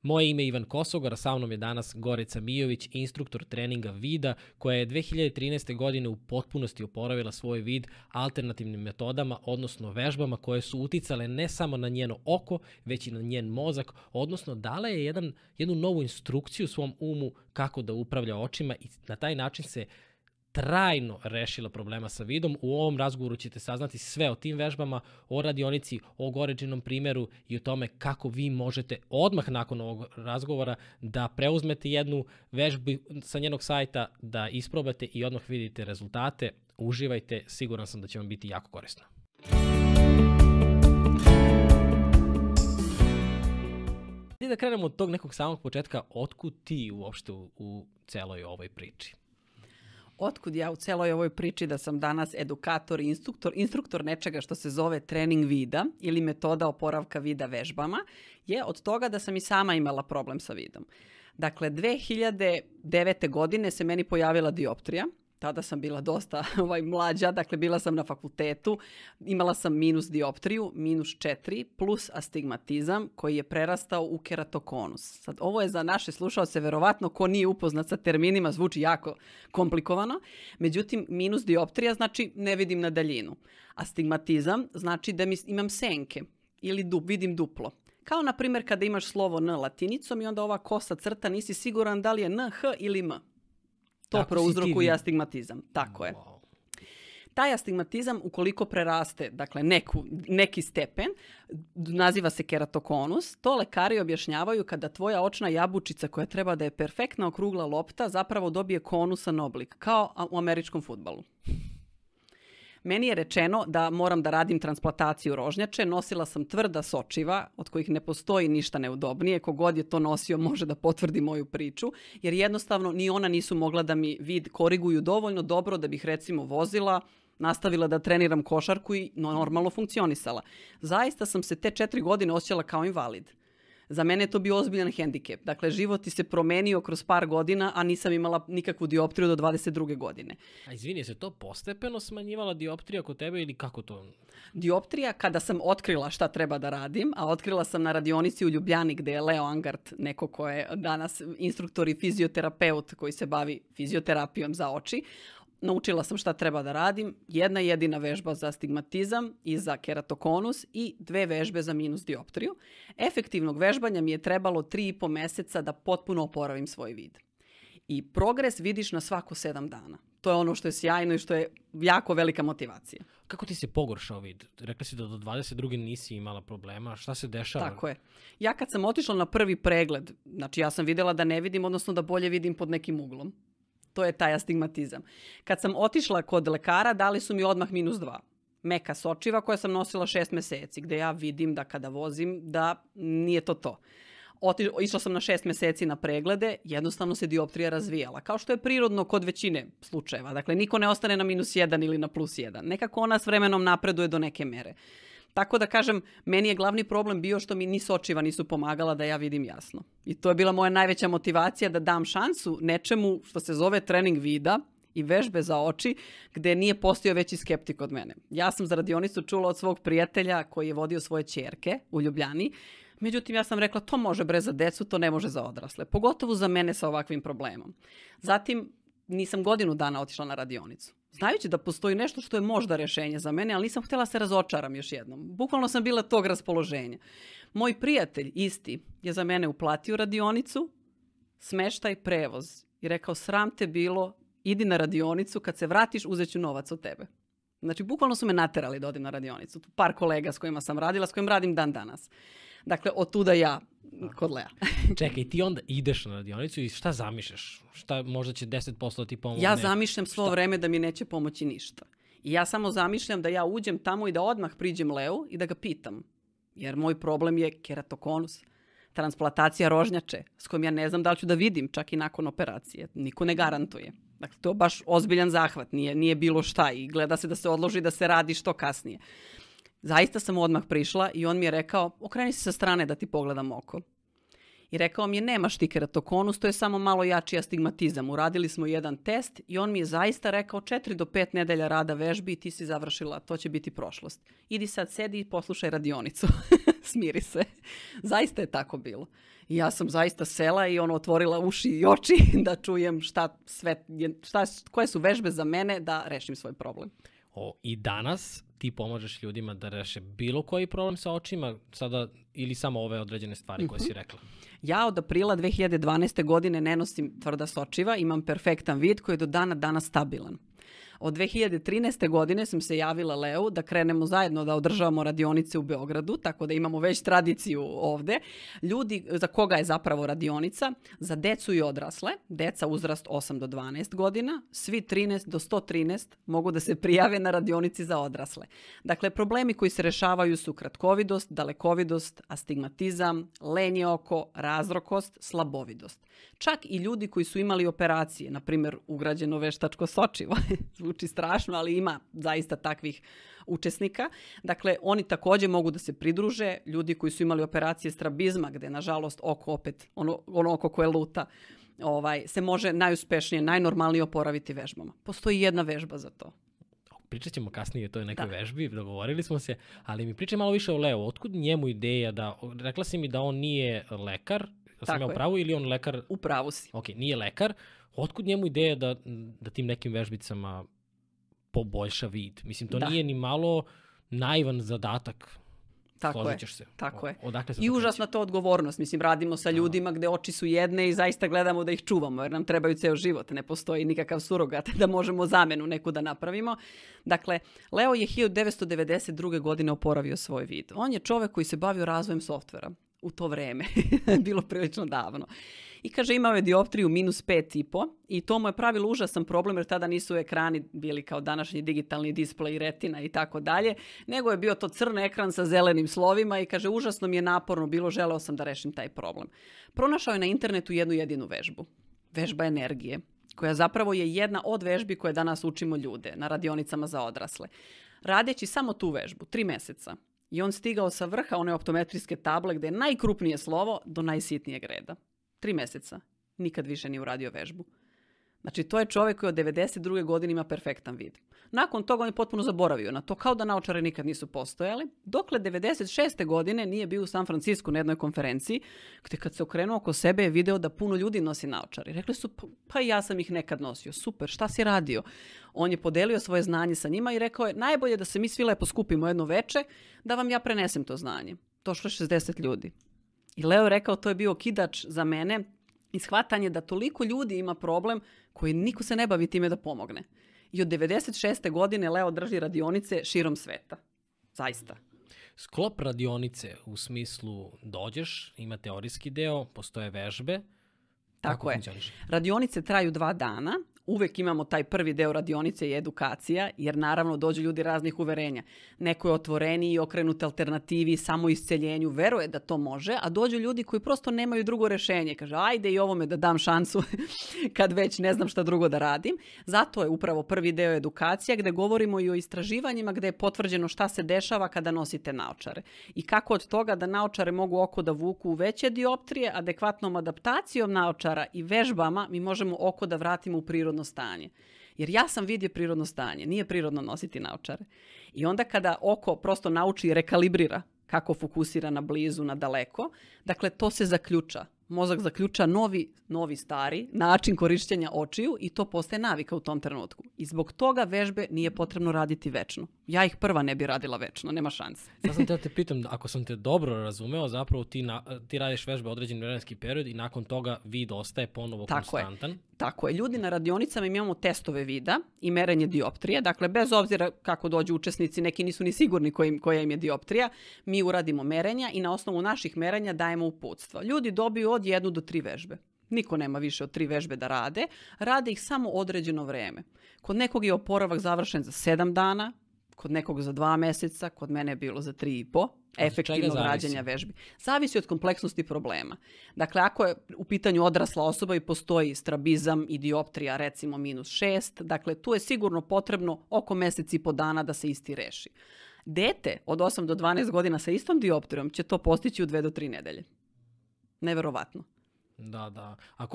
Moje ime je Ivan Kosogor, a sa mnom je danas Gorica Mijović, instruktor treninga vida, koja je 2013. godine u potpunosti oporavila svoj vid alternativnim metodama, odnosno vežbama koje su uticale ne samo na njeno oko, već i na njen mozak, odnosno dala je jednu novu instrukciju svom umu kako da upravlja očima i na taj način se trajno rešila problema sa vidom. U ovom razgovoru ćete saznati sve o tim vežbama, o radionici, o Goričinom primjeru i o tome kako vi možete odmah nakon ovog razgovora da preuzmete jednu vežbu sa njenog sajta, da isprobate i odmah vidite rezultate. Uživajte, siguran sam da će vam biti jako korisno. I da krenemo od tog nekog samog početka, otkud ti uopšte u celoj ovoj priči? Otkud ja u celoj ovoj priči da sam danas edukator i instruktor nečega što se zove trening vida ili metoda oporavka vida vežbama, je od toga da sam i sama imala problem sa vidom. Dakle, 2009. godine se meni pojavila dioptrija. Tada sam bila dosta mlađa, dakle bila sam na fakultetu, imala sam minus dioptriju, -4, plus astigmatizam koji je prerastao u keratokonus. Sad, ovo je za naše slušaoce verovatno ko nije upoznat sa terminima, zvuči jako komplikovano. Međutim, minus dioptrija znači ne vidim na daljinu. Astigmatizam znači da imam senke ili vidim duplo. Kao na primjer kada imaš slovo N latinicom i onda ova kosa crta nisi siguran da li je N, H ili M. To prouzrokuje astigmatizam. Tako je. Wow. Taj astigmatizam ukoliko preraste, dakle neki stepen, naziva se keratokonus, to lekari objašnjavaju kada tvoja očna jabučica koja treba da je perfektna okrugla lopta zapravo dobije konusan oblik, kao u američkom fudbalu. Meni je rečeno da moram da radim transplantaciju rožnjače, nosila sam tvrda sočiva, od kojih ne postoji ništa neudobnije, kogod je to nosio može da potvrdi moju priču, jer jednostavno ni ona nisu mogla da mi vid koriguju dovoljno dobro da bih recimo vozila, nastavila da treniram košarku i normalno funkcionisala. Zaista sam se te 4 godine osjećala kao invalid. Za mene je to bio ozbiljan hendikep. Dakle, život ti se promenio kroz par godina, a nisam imala nikakvu dioptriju do 22. godine. A izvini, se to postepeno smanjivala dioptrija kod tebe ili kako to? Dioptrija, kada sam otkrila šta treba da radim, a otkrila sam na radionici u Ljubljani gde je Leo Angart, neko ko je danas instruktor i fizioterapeut koji se bavi fizioterapijom za oči, naučila sam šta treba da radim. Jedna jedina vežba za astigmatizam i za keratokonus i 2 vežbe za minus dioptriju. Efektivnog vežbanja mi je trebalo 3,5 meseca da potpuno oporavim svoj vid. I progres vidiš na svako 7 dana. To je ono što je sjajno i što je jako velika motivacija. Kako ti se pogoršao vid? Rekla si da do 22. nisi imala problema. Šta se dešava? Tako je. Ja kad sam otišla na prvi pregled, znači ja sam videla da ne vidim, odnosno da bolje vidim pod nekim uglom. To je taj astigmatizam. Kad sam otišla kod lekara, dali su mi odmah -2. Meka sočiva koja sam nosila 6 meseci, gde ja vidim da kada vozim da nije to. Išla sam na 6 meseci na preglede, jednostavno se dioptrija razvijala. Kao što je prirodno kod većine slučajeva. Dakle, niko ne ostane na -1 ili na +1. Nekako ona s vremenom napreduje do neke mere. Tako da kažem, meni je glavni problem bio što mi ni sočiva nisu pomagala da ja vidim jasno. I to je bila moja najveća motivacija da dam šansu nečemu što se zove trening vida i vežbe za oči, gde nije postojao veći skeptik od mene. Ja sam za radionicu čula od svog prijatelja koji je vodio svoje ćerke u Ljubljani. Međutim, ja sam rekla, to može bre za decu, to ne može za odrasle. Pogotovo za mene sa ovakvim problemom. Zatim, nisam godinu dana otišla na radionicu. Znajući da postoji nešto što je možda rešenje za mene, ali nisam htjela se razočaram još jednom. Bukvalno sam bila tog raspoloženja. Moj prijatelj isti je za mene uplatio radionicu, smeštaj, prevoz i rekao, sram te bilo, idi na radionicu, kad se vratiš uzet ću novac od tebe. Znači, bukvalno su me naterali da odim na radionicu. Par kolega s kojima sam radila, s kojim radim dan danas. Dakle, otuda ja kod Lea. Čekaj, ti onda ideš na radionicu i šta zamišljaš? Šta možda će 10% ti pomoći? Ja zamišljam svo vreme da mi neće pomoći ništa. I ja samo zamišljam da ja uđem tamo i da odmah priđem Leu i da ga pitam. Jer moj problem je keratokonus, transplantacija rožnjače, s kojom ja ne znam da li ću da vidim čak i nakon operacije. Niko ne garantuje. Dakle, to je baš ozbiljan zahvat, nije bilo šta i gleda se da se odloži da se radi što kasnije. Zaista sam odmah prišla i on mi je rekao, okreni se sa strane da ti pogledam oko. I rekao mi je, nemaš ti keratokonus, to je samo malo jači astigmatizam. Uradili smo jedan test i on mi je zaista rekao 4 do 5 nedelja rada vežbi i ti si završila, to će biti prošlost. Idi sad, sedi i poslušaj radionicu. smiri se. Zaista je tako bilo. I ja sam zaista sela i otvorila uši i oči da čujem koje su vežbe za mene da rešim svoj problem. I danas ti pomažeš ljudima da reše bilo koji problem sa očima sada ili samo ove određene stvari koje si rekla? Ja od aprila 2012. godine ne nosim tvrda sočiva, imam perfektan vid koji je do dana danas stabilan. Od 2013. godine sam se javila Leu da krenemo zajedno da održavamo radionice u Beogradu, tako da imamo već tradiciju ovde. Ljudi za koga je zapravo radionica, za decu i odrasle, deca uzrast 8 do 12 godina, svi 13 do 113 mogu da se prijave na radionici za odrasle. Dakle, problemi koji se rešavaju su kratkovidost, dalekovidost, astigmatizam, lenje oko, razrokost, slabovidost. Čak i ljudi koji su imali operacije, na primjer ugrađeno veštačko sočivo, zvuči strašno, ali ima zaista takvih učesnika. Dakle, oni također mogu da se pridruže. Ljudi koji su imali operacije strabizma, gde nažalost oko opet, ono oko koje luta, se može najuspešnije, najnormalnije oporaviti vežbama. Postoji jedna vežba za to. Pričat ćemo kasnije o toj nekoj vežbi, dogovorili smo se, ali mi pričaj malo više o Leo. Otkud njemu ideja da, rekla si mi da on nije lekar, sam ja u pravu ili on lekar? U pravu si. Ok, nije lekar. Otkud njemu ideja da tim nekim vežbicama poboljša vid? Mislim, to nije ni malo naivan zadatak. Složit ćeš se. Tako je. Odakle se I užasna to odgovornost. Mislim, radimo sa ljudima gde oči su jedne i zaista gledamo da ih čuvamo, jer nam trebaju ceo život. Ne postoji nikakav surogat da možemo zamenu neku da napravimo. Dakle, Leo je 1992. godine oporavio svoj vid. On je čovek koji se bavio razvojem softvera. U to vreme, bilo prilično davno. I kaže, imao je dioptriju -5,5 i to mu je pravilo užasan problem jer tada nisu ekrani bili kao današnji digitalni displej, retina i tako dalje, nego je bio to crn ekran sa zelenim slovima i kaže, užasno mi je naporno bilo, želeo sam da rešim taj problem. Pronašao je na internetu jednu jedinu vežbu. Vežba energije, koja zapravo je jedna od vežbi koje danas učimo ljude na radionicama za odrasle. Radeći samo tu vežbu, 3 meseca, i on stigao sa vrha one optometrijske table gde je najkrupnije slovo do najsitnijeg reda. 3 meseca. Nikad više nije uradio vežbu. Znači, to je čovjek koji od 92. godine ima perfektan vid. Nakon toga on je potpuno zaboravio na to, kao da naočare nikad nisu postojali, dokle 96. godine nije bio u San Francisku na jednoj konferenciji, gde kad se okrenuo oko sebe je video da puno ljudi nosi naočare. Rekli su, pa ja sam ih nekad nosio. Super, šta si radio? On je podelio svoje znanje sa njima i rekao je, najbolje da se mi svi lepo skupimo jedno veče, da vam ja prenesem to znanje. Došlo je 60 ljudi. I Leo je rekao, to je bio okidač za mene i shvatanje da toliko ljudi ima problem koji niko se ne bavi time da pomogne. I od 96. godine Leo drži radionice širom sveta. Zaista. Sklop radionice u smislu dođeš, ima teorijski deo, postoje vežbe. Tako je. Radionice traju 2 dana. Uvek imamo taj prvi deo radionice i edukacija, jer naravno dođu ljudi raznih uverenja. Neko je otvoreniji i okrenut alternativi, samoisceljenju, veruje da to može, a dođu ljudi koji prosto nemaju drugo rešenje. Kaže, ajde i ovome da dam šansu kad već ne znam šta drugo da radim. Zato je upravo prvi deo edukacija gde govorimo i o istraživanjima gde je potvrđeno šta se dešava kada nosite naočare. I kako od toga da naočare mogu oko da vuku u veće dioptrije, adekvatnom adaptacijom naočara i vežbama mi možemo oko da vratimo u prirodno stanje. Jer ja sam vidio prirodno stanje, nije prirodno nositi naočare. I onda kada oko prosto nauči i rekalibrira kako fokusira na blizu, na daleko, dakle to se zaključa. Mozak zaključa novi stari način korišćenja očiju i to postaje navika u tom trenutku. I zbog toga vežbe nije potrebno raditi večno. Ja ih prva ne bi radila večno, nema šanse. Sad sam te pitam, ako sam te dobro razumeo, zapravo ti radiš vežbe određen vremenski period i nakon toga vid ostaje ponovo konstantan. Tako je. Ljudi na radionicama imamo testove vida i merenje dioptrije. Dakle, bez obzira kako dođu učesnici, neki nisu ni sigurni koja im je dioptrija, mi uradimo merenja i na osnovu naših merenja dajemo uputstva. Ljudi dobiju od 1 do 3 vežbe. Niko nema više od 3 vežbe da rade. Rade ih samo određeno vreme. Kod nekog je oporavak završen za 7 dana, kod nekog za 2 meseca, kod mene je bilo za 3,5. Efektivnog rađenja vežbi. Zavisi od kompleksnosti problema. Dakle, ako je u pitanju odrasla osoba i postoji strabizam i dioptrija, recimo -6, dakle, tu je sigurno potrebno oko 1,5 mjeseca dana da se isti reši. Dete od 8 do 12 godina sa istom dioptrijom će to postići u 2 do 3 nedelje. Neverovatno. Da. A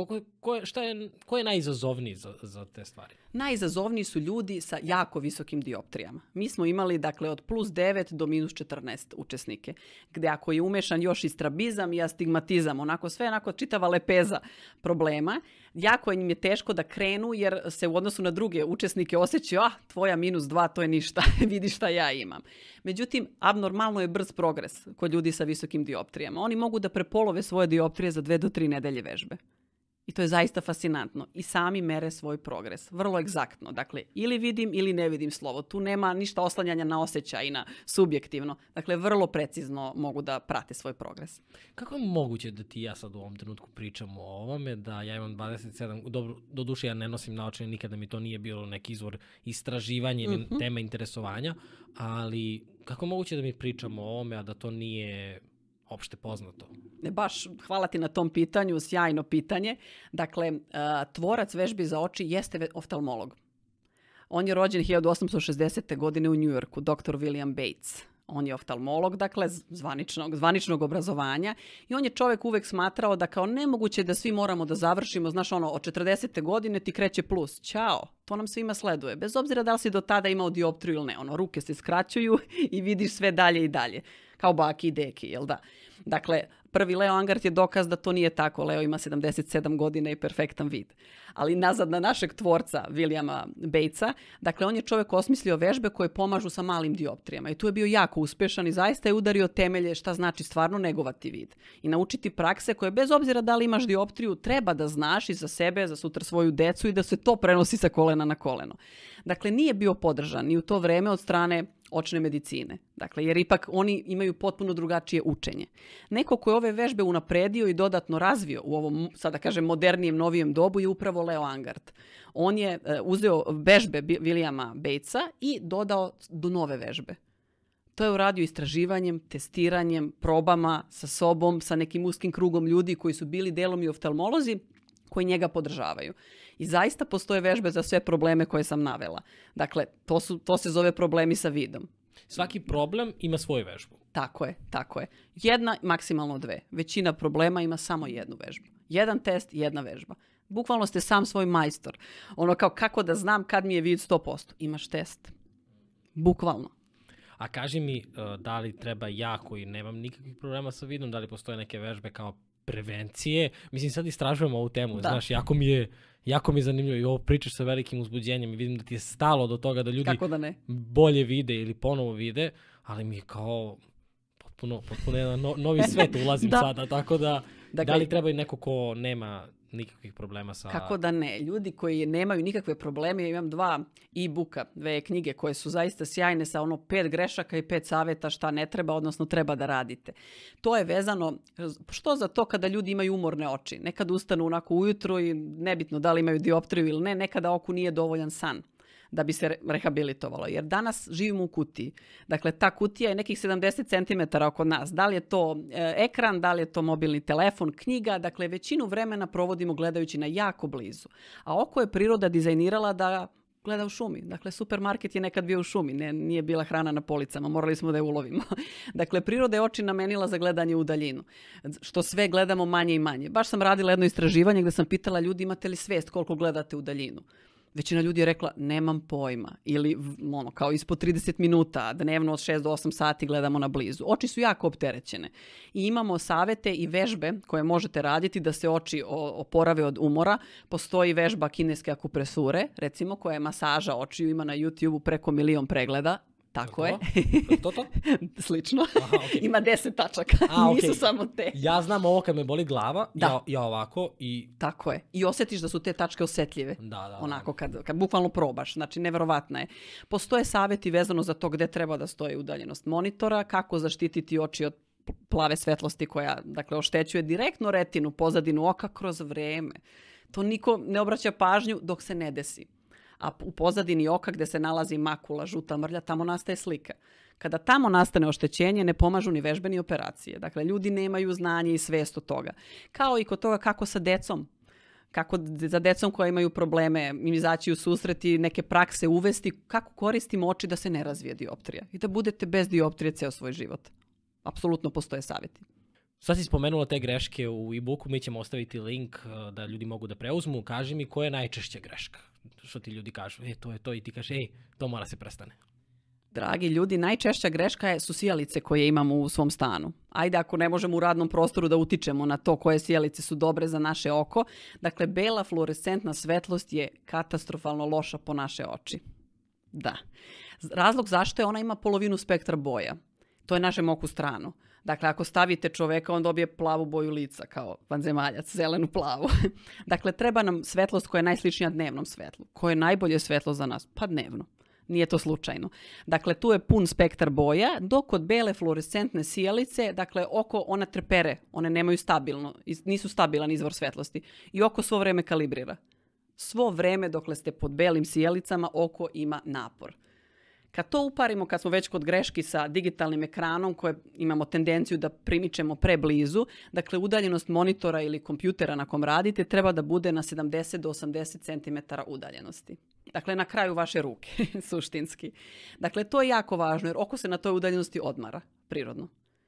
ko je najizazovniji za te stvari? Najizazovniji su ljudi sa jako visokim dioptrijama. Mi smo imali dakle od +9 do -14 učesnike, gde ako je umešan još i strabizam i astigmatizam, sve čitava lepeza problema, jako im je teško da krenu jer se u odnosu na druge učesnike osjećaju, tvoja -2 to je ništa, vidi šta ja imam. Međutim, abnormalno je brz progres kod ljudi sa visokim dioptrijama. Oni mogu da prepolove svoje dioptrije za 2 do 3 nedelje vežbe. I to je zaista fascinantno. I sami mere svoj progres. Vrlo egzaktno. Dakle, ili vidim ili ne vidim slovo. Tu nema ništa oslanjanja na osjećaj i na subjektivno. Dakle, vrlo precizno mogu da prate svoj progres. Kako je moguće da ti i ja sad u ovom trenutku pričamo o ovome, da ja imam 27, dobro, doduše ja ne nosim naočare, nikada mi to nije bilo neki izvor istraživanja ili tema interesovanja, ali kako je moguće da mi pričamo o ovome, a da to nije opšte poznato? Baš, hvala ti na tom pitanju, sjajno pitanje. Dakle, tvorac vežbi za oči jeste oftalmolog. On je rođen 1860. godine u Njujorku, dr. William Bates. On je oftalmolog, dakle, zvaničnog obrazovanja i on je čovjek uvek smatrao da kao nemoguće da svi moramo da završimo, znaš od 40. godine ti kreće plus. Ćao, to nam svima sleduje. Bez obzira da li si do tada imao dioptriju ili ne. Ruke se skraćuju i vidiš sve dalje i dalje. Kao baki i deki, jel da? Dakle, prvi Leo Angart je dokaz da to nije tako. Leo ima 77 godina i perfektan vid. Ali nazad na našeg tvorca, Williama Batesa, dakle, on je čovjek osmislio vežbe koje pomažu sa malim dioptrijama. I tu je bio jako uspješan i zaista je udario temelje šta znači stvarno negovati vid. I naučiti prakse koje, bez obzira da li imaš dioptriju, treba da znaš i za sebe, za sutra svoju decu i da se to prenosi sa kolena na koleno. Dakle, nije bio podržan ni u to vreme od strane očne medicine. Dakle, jer ipak oni imaju potpuno drugačije učenje. Neko ko je ove vežbe unapredio i dodatno razvio u ovom, sada kažem, modernijem, novijem dobu je upravo Leo Angart. On je uzeo vežbe Williama Batesa i dodao do nove vežbe. To je uradio istraživanjem, testiranjem, probama sa sobom, sa nekim uskim krugom ljudi koji su bili delom i oftalmolozi, koji njega podržavaju. I zaista postoje vežbe za sve probleme koje sam navela. Dakle, to se zove problemi sa vidom. Svaki problem ima svoju vežbu. Tako je. Jedna, maksimalno 2. Većina problema ima samo jednu vežbu. Jedan test, jedna vežba. Bukvalno ste sam svoj majstor. Kao kako da znam kad mi je vid 100%. Imaš test. Bukvalno. A kaži mi, da li treba jako i nemam nikakvih problema sa vidom, da li postoje neke vežbe kao prevencije? Mislim, sad istražujemo ovu temu. Da. Znaš, jako mi je zanimljivo i ovo pričaš sa velikim uzbuđenjem i vidim da ti je stalo do toga da ljudi bolje vide ili ponovo vide, ali mi je kao potpuno jedan novi svet ulazim sada, tako da da li treba i neko ko nema nikakvih problema sa... Kako da ne? Ljudi koji nemaju nikakve probleme, ja imam 2 e-booka, 2 knjige koje su zaista sjajne sa 5 grešaka i 5 savjeta šta ne treba, odnosno treba da radite. To je vezano, što za to kada ljudi imaju umorne oči? Nekad ustanu onako ujutro i nebitno da li imaju dioptriju ili ne, nekada oku nije dovoljan san da bi se rehabilitovalo. Jer danas živimo u kutiji. Dakle, ta kutija je nekih 70 cm oko nas. Da li je to ekran, da li je to mobilni telefon, knjiga. Dakle, većinu vremena provodimo gledajući na jako blizu. A oko je priroda dizajnirala da gleda u šumi. Dakle, supermarket je nekad bio u šumi. Nije bila hrana na policama. Morali smo da je ulovimo. Dakle, priroda je oči namenila za gledanje u daljinu. Što sve gledamo manje i manje. Baš sam radila jedno istraživanje gdje sam pitala ljudi imate li svijest koliko gledate u daljinu. Većina ljudi je rekla, nemam pojma. Ili kao ispod 30 minuta, dnevno od 6 do 8 sati gledamo na blizu. Oči su jako opterećene. I imamo savete i vežbe koje možete raditi da se oči oporave od umora. Postoji vežba kineske akupresure, recimo, koja je masaža očiju, ima na YouTube preko 1 milion pregleda. Tako je. To? Slično. Aha, okay. Ima 10 tačaka. Nisu samo te. Ja znam ovo kad me boli glava, ja ovako i... Tako je. I osjetiš da su te tačke osjetljive. Da. Onako kad bukvalno probaš. Znači, neverovatno je. Postoje savjeti vezano za to gde treba da stoji udaljenost monitora, kako zaštititi oči od plave svetlosti koja, dakle, oštećuje direktno retinu, pozadinu oka kroz vreme. To niko ne obraća pažnju dok se ne desi. A u pozadini oka gde se nalazi makula, žuta mrlja, tamo nastaje slika. Kada tamo nastane oštećenje, ne pomažu ni vežbe ni operacije. Dakle, ljudi nemaju znanje i svest od toga. Kao i kod toga kako sa decom. Kako za decom koja imaju probleme im izaći u susret i neke prakse uvesti, kako koristimo oči da se ne razvije dioptrija. I da budete bez dioptrije ceo svoj život. Apsolutno postoje savjeti. Sad si spomenula te greške u e-booku, mi ćemo ostaviti link da ljudi mogu da preuzmu. Kaži mi koja je najčešća greška? Što ti ljudi kažu, to je to i ti kažeš, to mora se prestane. Dragi ljudi, najčešća greška su sijalice koje imamo u svom stanu. Ajde, ako ne možemo u radnom prostoru da utičemo na to koje sijalice su dobre za naše oko. Dakle, bela fluorescentna svetlost je katastrofalno loša po naše oči. Da. Razlog zašto je ona ima polovinu spektra boja. To je našem oku strano. Dakle, ako stavite čoveka, on dobije plavu boju lica kao vanzemaljac, zelenu plavu. Dakle, treba nam svetlost koja je najsličnija dnevnom svetlu. Koje je najbolje svetlo za nas? Pa dnevno. Nije to slučajno. Dakle, tu je pun spektar boja, dok kod bele fluorescentne sijalice, dakle, oko ona trepere, one nemaju nisu stabilan izvor svetlosti. I oko svo vreme kalibrira. Svo vreme dokle ste pod belim sijalicama, oko ima napor. Kad to uparimo, kad smo već kod greški sa digitalnim ekranom koje imamo tendenciju da primičemo preblizu, dakle udaljenost monitora ili kompjutera na kom radite treba da bude na 70 do 80 cm udaljenosti. Dakle, na kraju vaše ruke, suštinski. Dakle, to je jako važno jer oko se na toj udaljenosti odmara, prirodno.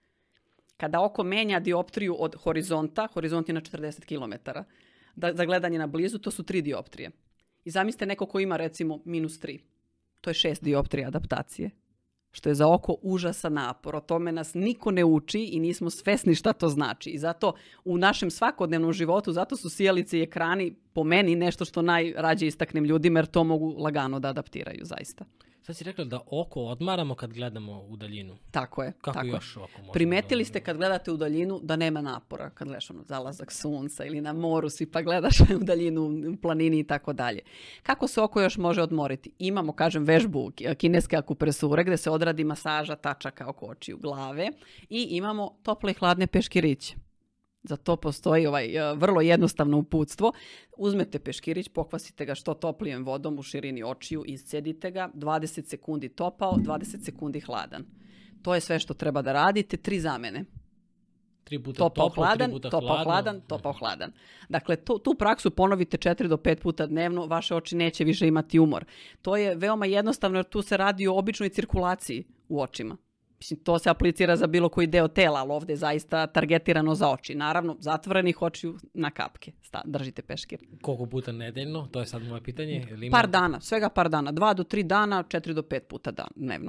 Kada oko menja dioptriju od horizonta, horizont je na 40 km, za gledanje na blizu, to su 3 dioptrije. I zamislite neko ko ima recimo -3. To je 6 dioptrija adaptacije, što je za oko užasan napor. O tome nas niko ne uči i nismo svesni šta to znači. I zato u našem svakodnevnom životu, zato su sijalice i ekrani po meni nešto što najrađe istaknem ljudima, jer to mogu lagano da adaptiraju zaista. Sad si rekla da oko odmaramo kad gledamo u daljinu. Tako je. Kako tako još oko možemo? Primetili ste kad gledate u daljinu da nema napora, kad gledaš zalazak sunca ili na moru si pa gledaš u daljinu u planini i tako dalje. Kako se oko još može odmoriti? Imamo, kažem, vežbu kineske akupresure gde se odradi masaža tačaka oko očiju glave i imamo tople i hladne peškiriće. Za to postoji vrlo jednostavno uputstvo. Uzmete peškirić, pokvasite ga što toplijem vodom u širini očiju, iscedite ga, 20 sekundi topao, 20 sekundi hladan. To je sve što treba da radite, 3 zamene. 3 puta topao, hladan, 3 puta hladan, topao, hladan. Dakle, tu praksu ponovite 4 do 5 puta dnevno, vaše oči neće više imati umor. To je veoma jednostavno jer tu se radi o običnoj cirkulaciji u očima. Mislim, to se aplicira za bilo koji deo tela, ali ovdje je zaista targetirano za oči. Naravno, zatvorenih očiju na kapke. Držite peškir. Koliko puta nedeljno? To je sad moje pitanje. Par dana, svega par dana. 2 do 3 dana, 4 do 5 puta dnevno.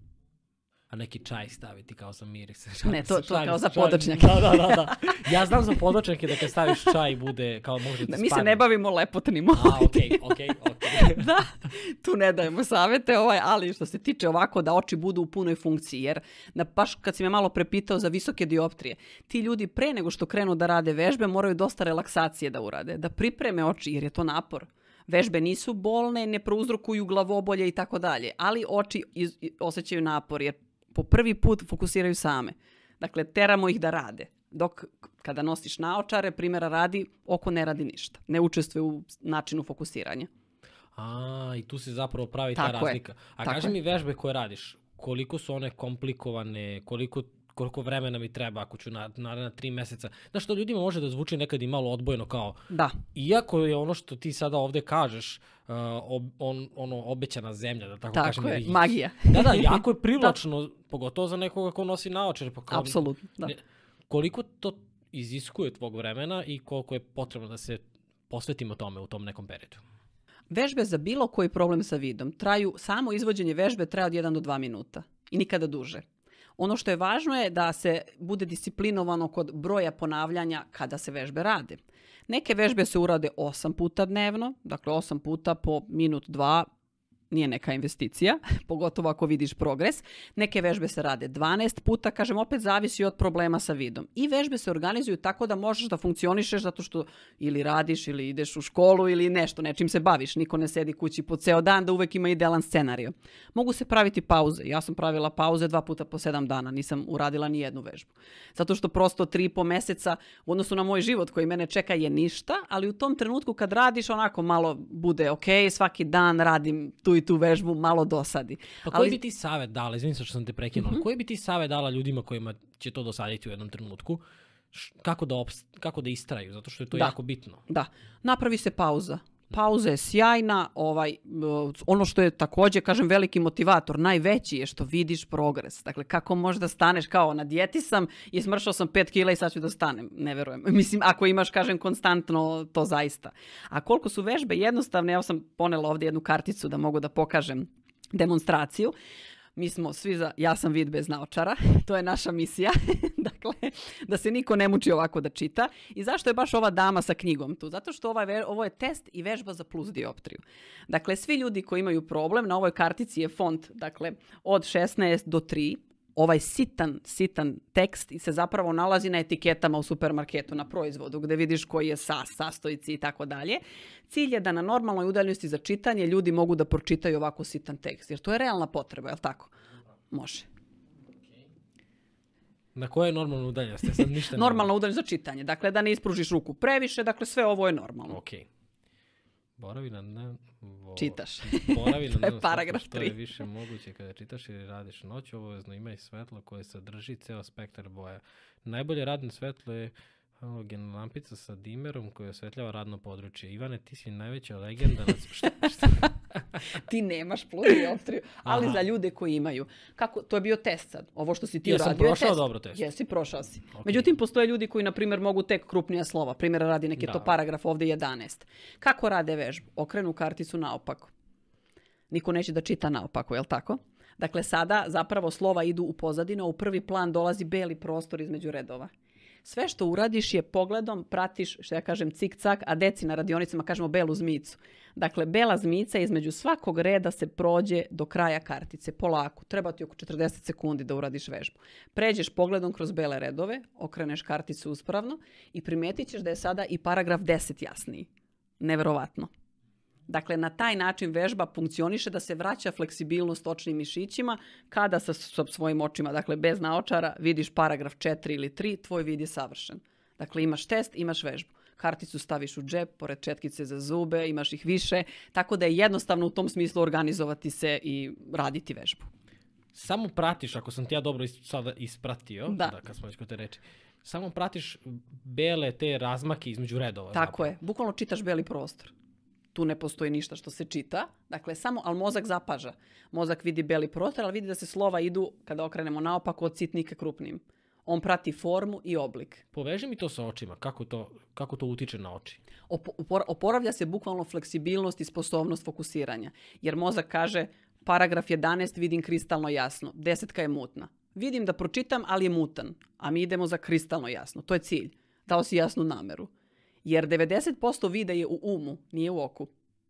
A neki čaj staviti kao za miris. Ne, to kao za podočnjake. Da. Ja znam za podočnjake da kad staviš čaj bude kao možete spaviti. Mi se ne bavimo lepotnim. Okej. Da, tu ne dajemo savete, ali što se tiče ovako da oči budu u punoj funkciji, jer baš kad si me malo prepitao za visoke dioptrije, ti ljudi pre nego što krenu da rade vežbe moraju dosta relaksacije da urade, da pripreme oči jer je to napor. Vežbe nisu bolne, ne prouzrokuju glavobolje i tako dalje, ali oči osjećaju napor jer po prvi put fokusiraju same. Dakle, teramo ih da rade. Dok kada nosiš naočare, primjera radi, oko ne radi ništa. Ne učestvuje u načinu fokusiranja. I tu se zapravo pravi ta razlika. Kaži mi vežbe koje radiš, koliko su one komplikovane, koliko vremena mi treba ako ću naredna 3 meseca. Znaš, to ljudima može da zvuči nekad i malo odbojno kao... Da. Iako je ono što ti sada ovdje kažeš, obećana zemlja, da tako kažem. Tako je, magija. Da, jako je privlačno, pogotovo za nekoga ko nosi naočare. Apsolutno, da. Koliko to iziskuje tvog vremena i koliko je potrebno da se posvetimo tome u tom nekom periodu? Vežbe za bilo koji problem sa vidom samo izvođenje vežbe traje od 1 do 2 minuta i nikada duže. Ono što je važno je da se bude disciplinovano kod broja ponavljanja kada se vežbe rade. Neke vežbe se urade 8 puta dnevno, dakle 8 puta po minut 2, nije neka investicija, pogotovo ako vidiš progres. Neke vežbe se rade 12 puta, kažem, opet zavisi od problema sa vidom. I vežbe se organizuju tako da možeš da funkcionišeš zato što ili radiš ili ideš u školu ili nešto, nečim se baviš. Niko ne sedi kući po ceo dan da uvek ima idealan scenario. Mogu se praviti pauze. Ja sam pravila pauze 2 puta po 7 dana, nisam uradila ni jednu vežbu. Zato što prosto 3,5 meseca u odnosu na moj život koji mene čeka je ništa, ali u tom trenutku kad radiš onako malo bude ok, svaki dan radim tu i tu vežbu, malo dosadi. Pa koji bi ti savjet dala, izvinim se što sam te prekinuo, koji bi ti savjet dala ljudima kojima će to dosaditi u jednom trenutku, kako da istraju, zato što je to jako bitno? Da, napravi se pauza. pauza je sjajna, ono što je također, kažem, veliki motivator, najveći je što vidiš progres. Dakle, kako možeš da staneš, kao na dijeti sam i smršao sam 5 kila i sad ću da stanem. Ne verujem. Mislim, ako imaš, kažem, konstantno, to zaista. A koliko su vežbe jednostavne, ja sam ponela ovdje jednu karticu da mogu da pokažem demonstraciju. Mi smo svi ja sam vid bez naočara, to je naša misija, dakle, da se niko ne muči ovako da čita. I zašto je baš ova dama sa knjigom tu? Zato što ovo je test i vežba za plus dioptriju. Dakle, svi ljudi koji imaju problem, na ovoj kartici je font, dakle, od 16 do 3, ovaj sitan tekst se zapravo nalazi na etiketama u supermarketu, na proizvodu, gdje vidiš koji je sastojci i tako dalje. Cilj je da na normalnoj udaljenosti za čitanje ljudi mogu da pročitaju ovako sitan tekst, jer to je realna potreba, je li tako? Može. Na koje je normalna udaljenost? Sad ništa normalna udaljenost za čitanje, dakle da ne ispružiš ruku previše, dakle sve ovo je normalno. Ok. Boravi na dnevno... Čitaš. Boravi na dnevno paragraf 3. Što je više moguće kada čitaš ili radiš noću, obavezno imaj svetlo koje sadrži ceo spektar boja. Najbolje radno svetlo je halogena lampica sa dimerom koja osvetljava radno područje. Ivane, ti si najveća legenda. Šta? Ti nemaš plus dioptriju, ali za ljude koji imaju. To je bio test sad. Ovo što si ti uradio je test. Ja sam prošao dobro test. Jesi, prošao si. Okay. Međutim, postoje ljudi koji, na primjer, mogu tek krupnija slova. Primjer radi neki to paragraf, ovdje 11. Kako rade vežbu? Okrenu karticu naopako. Niko neće da čita naopako, je li tako? Dakle, sada zapravo slova idu u pozadinu, a u prvi plan dolazi beli prostor između redova. Sve što uradiš je pogledom, pratiš, što ja kažem, cik-cak, a deci na radionicama kažemo belu zmicu. Dakle, bela zmica između svakog reda se prođe do kraja kartice, polako. Treba ti oko 40 sekundi da uradiš vežbu. Pređeš pogledom kroz bele redove, okreneš karticu uspravno i primetit ćeš da je sada i paragraf 10 jasniji. Neverovatno. Dakle, na taj način vežba funkcioniše da se vraća fleksibilnost očnim mišićima kada sa svojim očima, dakle bez naočara, vidiš paragraf 4 ili 3, tvoj vid je savršen. Dakle, imaš test, imaš vežbu. Karticu staviš u džep, pored četkice za zube, imaš ih više, tako da je jednostavno u tom smislu organizovati se i raditi vežbu. Samo pratiš, ako sam ti ja dobro sada ispratio, da kad smo već kod te reči, samo pratiš bele te razmake između redova. Tako je, bukvalno čitaš beli prostor. Tu ne postoji ništa što se čita, dakle ali mozak zapaža. Mozak vidi beli prostor, ali vidi da se slova idu, kada okrenemo naopako, od sitnih ka krupnim. On prati formu i oblik. Poveži mi to sa očima, kako to utiče na oči? Oporavlja se bukvalno fleksibilnost i sposobnost fokusiranja. Jer mozak kaže, paragraf 11 vidim kristalno jasno, 10 je mutna. Vidim da pročitam, ali je mutan, a mi idemo za kristalno jasno. To je cilj. Dao si jasnu nameru. Jer 90% vida je u umu, nije u oku.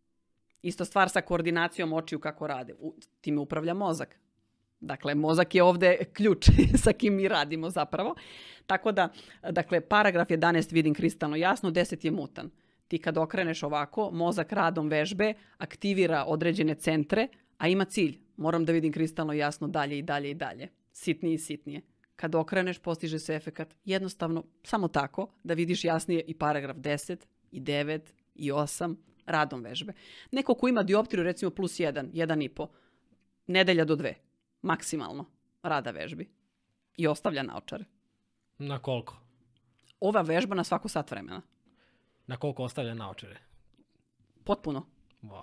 Isto stvar sa koordinacijom očiju kako rade. Time upravlja mozak. Dakle, mozak je ovdje ključ sa kim mi radimo zapravo. Tako da, dakle, paragraf 11 vidim kristalno jasno, 10 je mutan. Ti kad okreneš ovako, mozak radom vežbe aktivira određene centre, a ima cilj. Moram da vidim kristalno jasno dalje i dalje i dalje. Sitnije i sitnije. Kad okreneš, postiže se efekat jednostavno samo tako da vidiš jasnije i paragraf 10, i 9, i 8 radom vežbe. Neko ko ima dioptriju recimo plus 1, 1,5, nedelja do 2, maksimalno rada vežbi i ostavlja naočare. Na koliko? Ova vežba na svako sat vremena. Na koliko ostavlja naočare? Potpuno. Wow.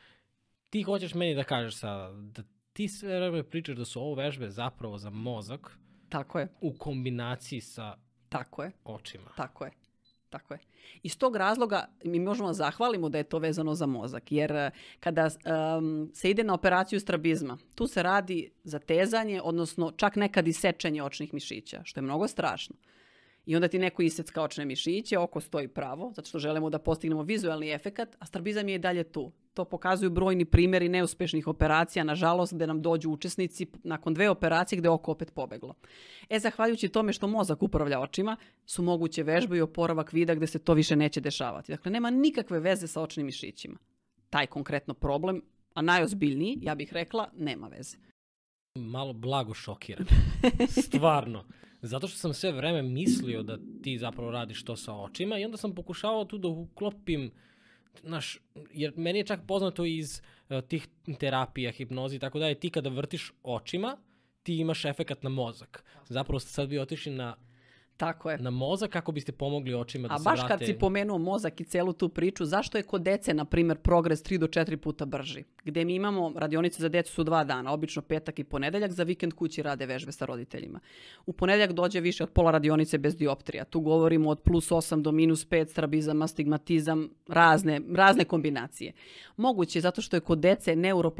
Ti hoćeš meni da kažeš sada da ti sve vreme pričaš da su ovo vežbe zapravo za mozak. Tako je. U kombinaciji sa očima. Tako je. Iz tog razloga mi možemo zahvalimo da je to vezano za mozak. Jer kada se ide na operaciju strabizma, tu se radi zatezanje, odnosno čak nekad i sečenje očnih mišića, što je mnogo strašno. I onda ti neko isecka očne mišiće, oko stoji pravo, zato što želimo da postignemo vizualni efekat, a strabizam je i dalje tu. To pokazuju brojni primjeri neuspešnih operacija, nažalost, gde nam dođu učesnici nakon 2 operacije gde oko opet pobeglo. Zahvaljujući tome što mozak upravlja očima, su moguće vežbe i oporavak vida gde se to više neće dešavati. Dakle, nema nikakve veze sa očnim mišićima. Taj konkretno problem, a najozbiljniji, ja bih rekla, nema veze. Malo blago šokiran. Stvarno. Zato što sam sve vreme mislio da ti zapravo radiš to sa očima i onda sam pokušavao tu da uklopim, jer meni je čak poznato iz tih terapija, hipnozi i tako dalje, ti kada vrtiš očima, ti imaš efekat na mozak. Zapravo ste sad bi otišli na Tako je. na mozak kako biste pomogli očima da A se baš vrate. kad si pomenuo mozak i celu tu priču, zašto je kod dece, na primjer, progres 3 do 4 puta brži? Gde mi imamo, radionice za decu su 2 dana, obično petak i ponedeljak, za vikend kući rade vežbe sa roditeljima. U ponedeljak dođe više od pola radionice bez dioptrija. Tu govorimo od +8 do -5, strabizam, astigmatizam, razne kombinacije. Moguće zato što je kod dece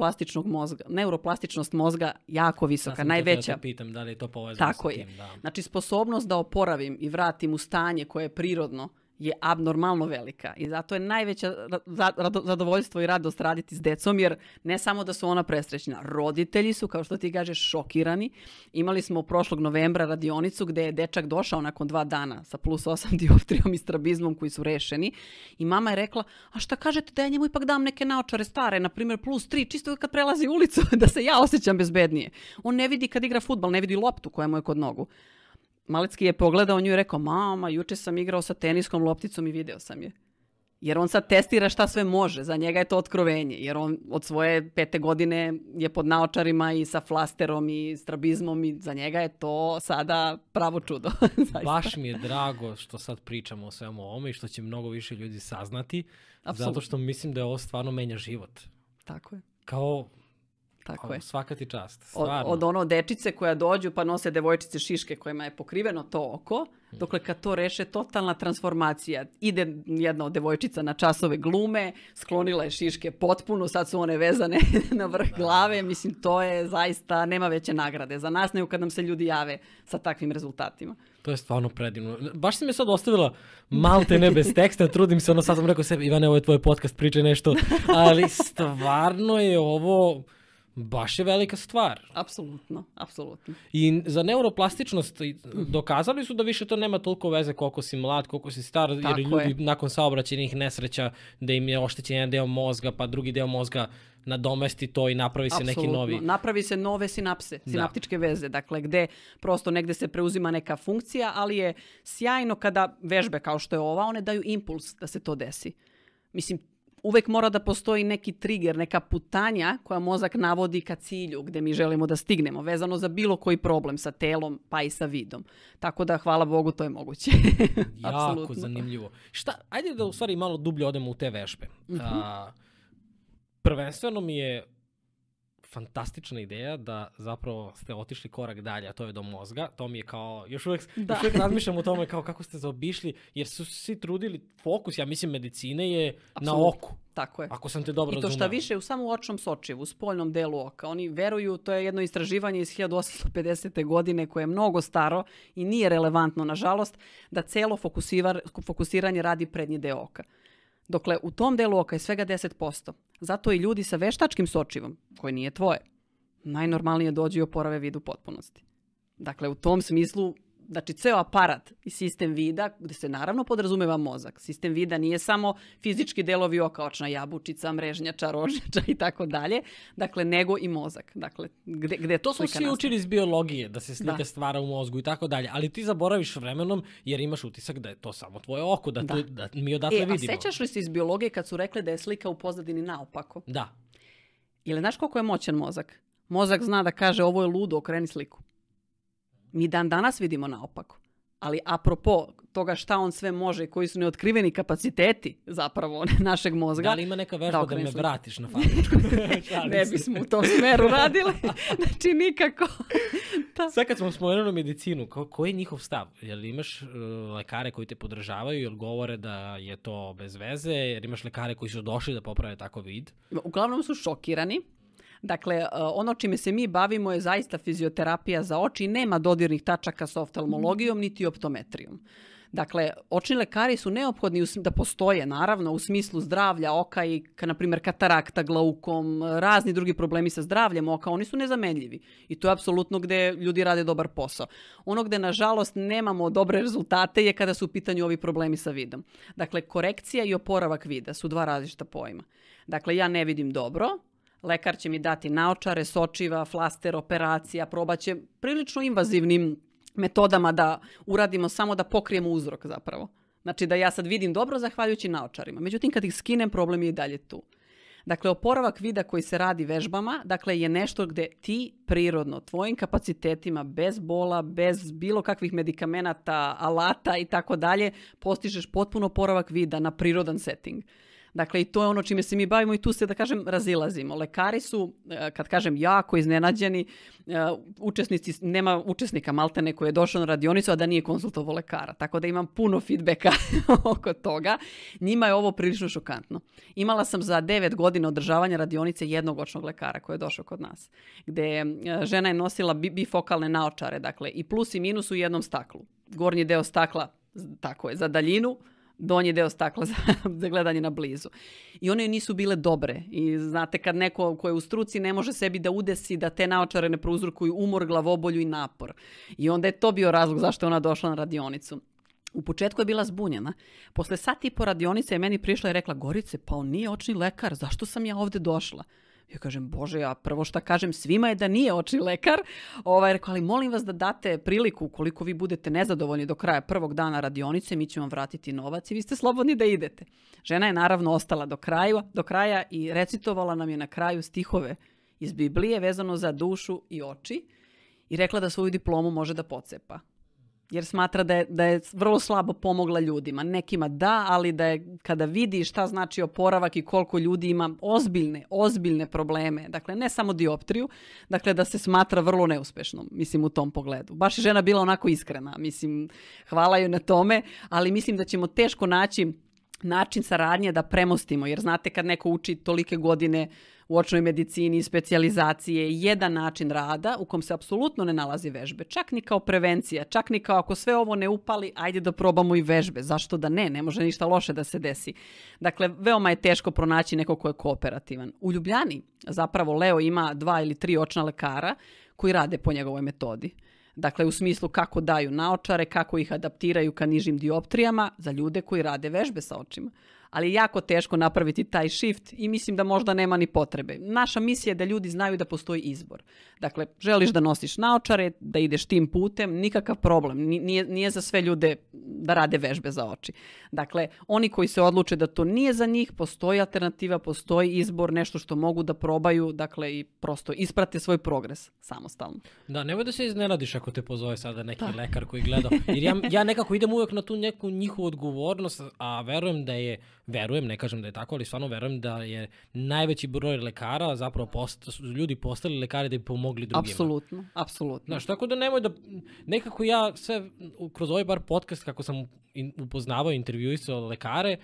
neuroplastičnost mozga jako visoka, najveća. Ja pitam da li je to povezano Tako sa je. tim. Da. Znači, sposobnost da oporavim i vratim u stanje koje je prirodno je abnormalno velika. I zato je najveća zadovoljstvo i radost raditi s decom, jer ne samo da su ona presrećna, roditelji su, kao što ti kažeš, šokirani. Imali smo prošlog novembra radionicu gde je dečak došao nakon 2 dana sa +8 dioptrijom i strabizmom koji su rešeni. I mama je rekla, a šta kažete da ja njemu ipak dam neke naočare stare, na primjer +3, čisto kad prelazi ulicu, da se ja osjećam bezbednije. On ne vidi kad igra fudbal, ne vidi loptu koja mu je kod nogu. Malecki je pogledao nju i rekao, mama, juče sam igrao sa teniskom lopticom i video sam je. Jer on sad testira šta sve može, za njega je to otkrovenje, jer on od svoje 5. godine je pod naočarima i sa flasterom i strabizmom i za njega je to sada pravo čudo. Baš mi je drago što sad pričamo o svemu ovome i što će mnogo više ljudi saznati, Apsolutno. zato što mislim da je ovo stvarno menja život. Tako je. Kao Tako je. svaka ti čast, stvarno. Od ono dečice koja dođu pa nose devojčice šiške kojima je pokriveno to oko, dokle kad to reše, totalna transformacija. Ide jedna od devojčica na časove glume, sklonila je šiške potpuno, sad su one vezane na vrh glave. Mislim, to je zaista, nema veće nagrade za nas nego kad nam se ljudi jave sa takvim rezultatima. To je stvarno predivno. Baš si me sad ostavila malte ne bez teksta, trudim se, sad sam rekao sebi, Ivane, ovo je tvoj podcast, pričaj nešto, ali stvarno je ovo baš je velika stvar. Apsolutno, apsolutno. I za neuroplastičnost dokazali su da više to nema toliko veze koliko si mlad, koliko si star, jer ljudi nakon saobraćajnih nesreća da im je oštećen jedan deo mozga, pa drugi deo mozga nadomesti to i napravi se neki novi. Napravi se nove sinapse, sinaptičke veze, dakle gde prosto negde se preuzima neka funkcija, ali je sjajno kada vežbe kao što je ova, one daju impuls da se to desi. Mislim, uvek mora da postoji neki trigger, neka putanja koja mozak navodi ka cilju gde mi želimo da stignemo, vezano za bilo koji problem sa telom, pa i sa vidom. Tako da, hvala Bogu, to je moguće. Jako zanimljivo. Ajde da u stvari malo dublje odemo u te vežbe. Prvenstveno mi je fantastična ideja da zapravo ste otišli korak dalje, a to je do mozga. To mi je kao, još uvijek razmišljam o tome kao kako ste zaobišli, jer su svi trudili, fokus, ja mislim, medicine je na oku. Tako je. Ako sam te dobro razumeo. I to šta više, samo u očnom sočivu, u spoljnom delu oka. Oni veruju, to je jedno istraživanje iz 1850. godine koje je mnogo staro i nije relevantno, nažalost, da celo fokusiranje radi prednji deo oka. Dokle u tom delu oka je svega 10%. Zato i ljudi sa veštačkim sočivom, koje nije tvoje, najnormalnije dođu i oporave vid u potpunosti. Dakle, u tom smislu, znači ceo aparat i sistem vida, gde se naravno podrazumeva mozak. Sistem vida nije samo fizički delovi oka, očna jabučica, mrežnjača, rožnjača i tako dalje, dakle, nego i mozak. Dakle, gde to smo svi učili iz biologije, da se slika stvara u mozgu i tako dalje, ali ti zaboraviš vremenom jer imaš utisak da je to samo tvoje oko, da mi odatle vidimo. A sećaš li se iz biologije kad su rekli da je slika u pozadini naopako? Da. Ili znaš koliko je moćan mozak? Mozak zna da kaže ovo je ludo, okreni sliku. Mi dan danas vidimo naopako. Ali apropo toga šta on sve može i koji su neotkriveni kapaciteti zapravo našeg mozga. Da li ima neka vežba da me vratiš na fabričku? Ne bismo u tom smeru radili. Znači nikako. Sad kad smo spomenuli medicinu, koji je njihov stav? Jel imaš lekare koji te podržavaju ili govore da je to bez veze? Jer imaš lekare koji su došli da poprave tako vid? Uglavnom su šokirani. Dakle, ono čime se mi bavimo je zaista fizioterapija za oči i nema dodirnih tačaka sa oftalmologijom niti optometrijom. Dakle, očni lekari su neophodni da postoje, naravno, u smislu zdravlja oka i, na primjer, katarakta, glaukom, razni drugi problemi sa zdravljem oka, oni su nezamenljivi. I to je apsolutno gde ljudi rade dobar posao. Ono gde, nažalost, nemamo dobre rezultate je kada su u pitanju ovi problemi sa vidom. Dakle, korekcija i oporavak vida su 2 različita pojma. Dakle, ja ne vidim dobro, lekar će mi dati naočare, sočiva, flaster, operacija, probaće prilično invazivnim metodama da uradimo samo da pokrijemo uzrok zapravo. Znači da ja sad vidim dobro zahvaljujući naočarima. Međutim, kad ih skinem, problem je i dalje tu. Dakle, oporavak vida koji se radi vežbama, dakle, je nešto gde ti prirodno, tvojim kapacitetima, bez bola, bez bilo kakvih medikamenata, alata i tako dalje, postižeš potpuno oporavak vida na prirodan setting. Dakle, i to je ono čime se mi bavimo i tu se, da kažem, razilazimo. Lekari su, kad kažem, jako iznenađeni, učesnici, nema učesnika maltene koji je došao na radionicu, a da nije konsultovao lekara. Tako da imam puno feedbacka oko toga. Njima je ovo prilično šokantno. Imala sam za 9 godina održavanja radionice jednog očnog lekara koji je došao kod nas, gde žena je nosila bifokalne naočare, dakle, i plus i minus u jednom staklu. Gornji deo stakla, tako je, za daljinu, donji deo stakla za gledanje na blizu. I one nisu bile dobre. I znate, kad neko ko je u struci ne može sebi da udesi da te naočare ne prouzrokuju umor, glavobolju i napor. I onda je to bio razlog zašto je ona došla na radionicu. U početku je bila zbunjena. Posle sat i po radionice je meni prišla i rekla: Gorice, pa on nije očni lekar, zašto sam ja ovde došla? Ja kažem: Bože, ja prvo šta kažem svima je da nije očni lekar. Rekao, ali molim vas da date priliku, ukoliko vi budete nezadovoljni do kraja prvog dana radionice, mi ćemo vam vratiti novac i vi ste slobodni da idete. Žena je naravno ostala do kraja i recitovala nam je na kraju stihove iz Biblije vezano za dušu i oči i rekla da svoju diplomu može da pocepa. Jer smatra da je vrlo slabo pomogla ljudima. Nekima da, ali da je kada vidi šta znači oporavak i koliko ljudi ima ozbiljne probleme, dakle ne samo dioptriju, dakle da se smatra vrlo neuspešnom, mislim, u tom pogledu. Baš je žena bila onako iskrena, mislim, hvala joj na tome, ali mislim da ćemo teško naći način saradnje da premostimo, jer znate kad neko uči tolike godine u očnoj medicini i specijalizacije, jedan način rada u kom se apsolutno ne nalazi vežbe, čak ni kao prevencija, čak ni kao ako sve ovo ne upali, ajde da probamo i vežbe. Zašto da ne? Ne može ništa loše da se desi. Dakle, veoma je teško pronaći neko ko je kooperativan. U Ljubljani zapravo Leo ima 2 ili 3 očna lekara koji rade po njegovoj metodi. Dakle, u smislu kako daju naočare, kako ih adaptiraju ka nižim dioptrijama za ljude koji rade vežbe sa očima. Ali je jako teško napraviti taj shift i mislim da možda nema ni potrebe. Naša misija je da ljudi znaju da postoji izbor. Dakle, želiš da nosiš naočare, da ideš tim putem, nikakav problem. Nije za sve ljude da rade vežbe za oči. Dakle, oni koji se odluče da to nije za njih, postoji alternativa, postoji izbor, nešto što mogu da probaju, dakle, i prosto isprate svoj progres samostalno. Da, nemoj da se iznenadiš ako te pozove sada neki lekar koji gleda. Jer ja nekako idem uvek na tu neku njihovu odgovornost, a verujem, ne kažem da je tako, ali stvarno verujem da je najveći broj lekara, zapravo ljudi postali lekari da bi pomogli drugima. Apsolutno. Znaš, tako da nemoj da, nekako ja sve, kroz ovaj bar podcast, kako sam upoznavao i intervjuisao lekare,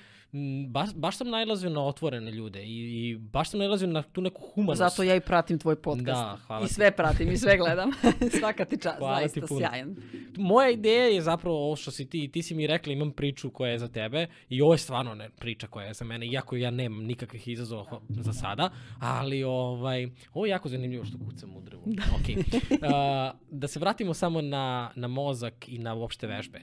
baš sam nailazio na otvorene ljude i baš sam nailazio na tu neku humanost. Zato ja i pratim tvoj podcast. Da, hvala I sve pratim i sve gledam. Svaka ti čast, zaista sjajan. Moja ideja je zapravo ovo što si ti si mi rekla, imam priču koja je za tebe i ovo je stvarno priča koja je za mene, iako ja nemam nikakvih izazova za sada, ali ovo je jako zanimljivo što kucam u drvu. Okay. Da se vratimo samo na mozak i na uopšte vežbe.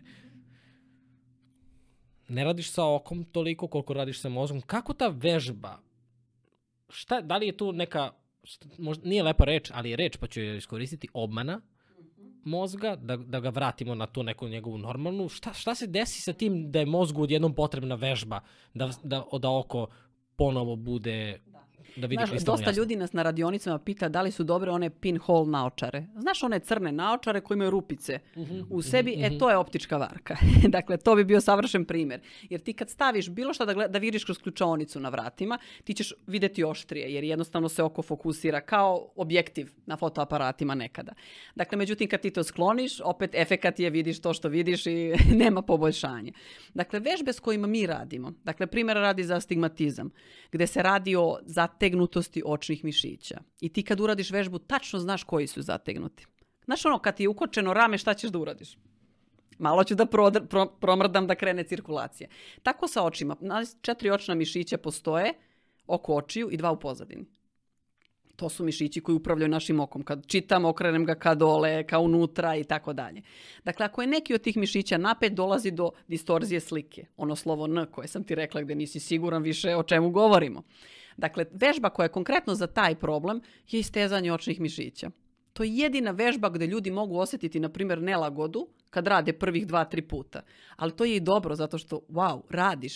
Ne radiš sa okom toliko koliko radiš sa mozgom. Kako ta vežba, da li je tu neka, možda nije lepa reč, ali je reč, pa ću je iskoristiti, obmana mozga, da ga vratimo na tu neku njegovu normalnu. Šta se desi sa tim da je mozgu odjednom potrebna vežba, da oko ponovo bude, da vidi kristalno jasno? Dosta ljudi nas na radionicama pita da li su dobre one pinhole naočare. Znaš one crne naočare koje imaju rupice u sebi? To je optička varka. Dakle, to bi bio savršen primjer. Jer ti kad staviš bilo šta da vidiš kroz ključaonicu na vratima, ti ćeš vidjeti oštrije, jer jednostavno se oko fokusira kao objektiv na fotoaparatima nekada. Dakle, međutim, kad ti to skloniš, opet efekat je vidiš to što vidiš i nema poboljšanje. Dakle, vežbe s kojima mi radimo, dakle, primjer radi za astigmatizam, gde se radi o zategnutosti očnih mišića. I ti kad uradiš vežbu, tačno znaš koji su zategnuti. Znaš kad ti je ukočeno rame, šta ćeš da uradiš? Malo ću da promrdam da krene cirkulacija. Tako sa očima. 4 očna mišića postoje, oko očiju i 2 u pozadini. To su mišići koji upravljaju našim okom. Kad čitam, okrenem ga ka dole, ka unutra i tako dalje. Dakle, ako je neki od tih mišića napet, dolazi do distorzije slike. Ono slovo N koje sam ti rekla gde nisi siguran više o čemu govorimo. Dakle, vežba koja je konkretno za taj problem je istezanje očnih mišića. To je jedina vežba gde ljudi mogu osjetiti, na primjer, nelagodu kad rade prvih 2-3 puta. Ali to je i dobro zato što, radiš.